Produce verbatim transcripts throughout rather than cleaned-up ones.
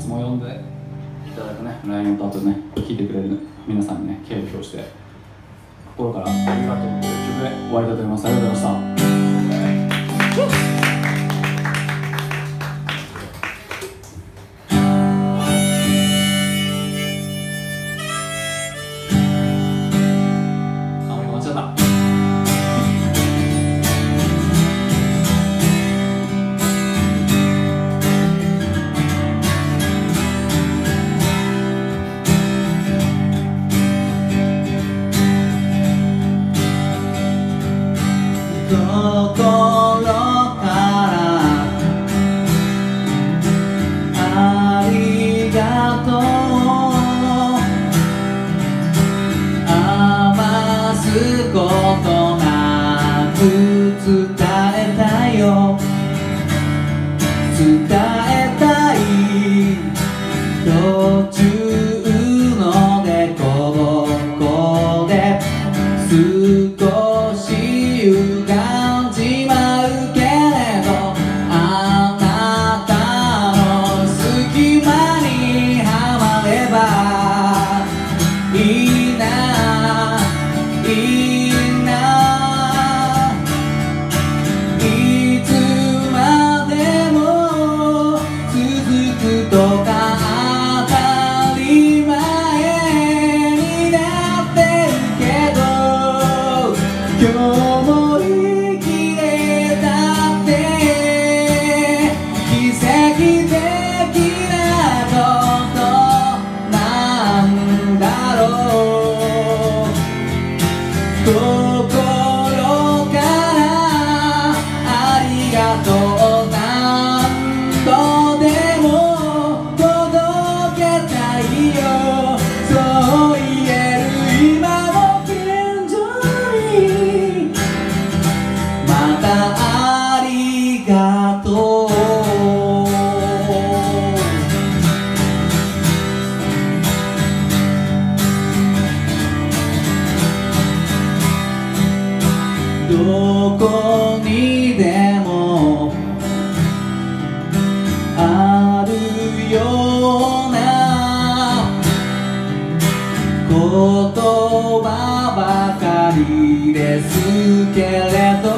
つも呼んでいただくね、ラインとあとね、聞いてくれる皆さんにね、敬意を表して心からありがとうという曲で終わりたいと思います。ありがとうございました。 どこにでもあるような言葉ばかりですけれど、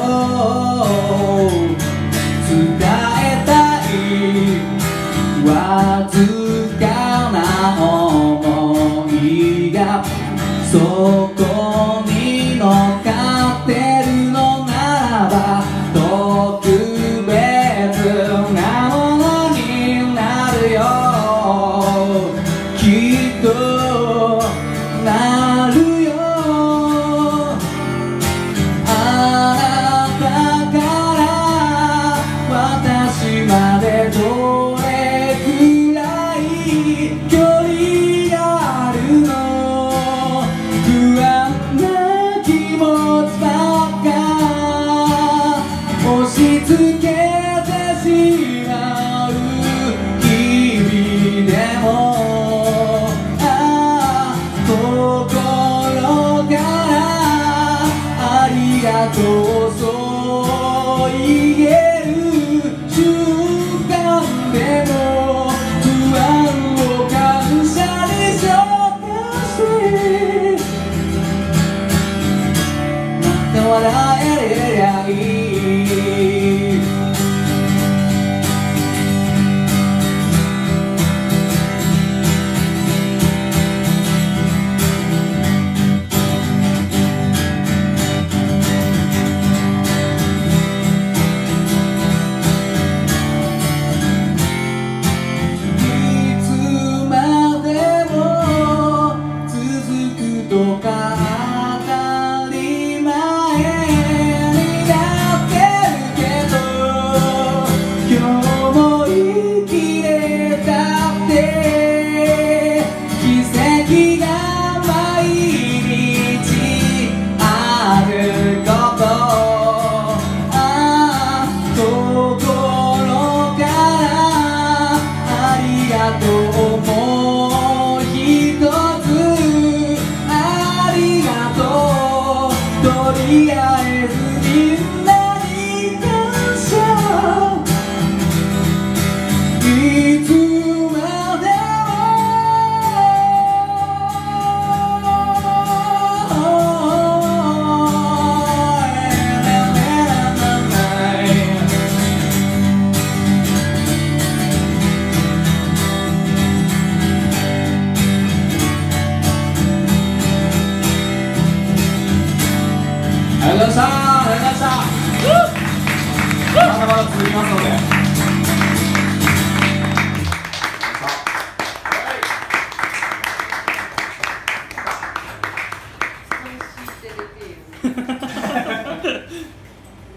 伝えたいわずかな想いがそこに乗っかってるのならば、特別なものになるよ。きっとなるよ。あなたから私までどれくらい距離があるの。不安な気持ちばっか押し付けてしまう日々でも、ああ心からありがとうそう言える瞬間でも、不安を感謝に消化して笑えりゃいい。いつまでも続くとか当たり前になってるけど、今日も生きれたって奇跡が毎日あること、ああ心からありがとう。もう一つありがとう。とりあえずみんなに感謝。いつまでありがとうございました。ありがとうございました。 まだまだ続きますので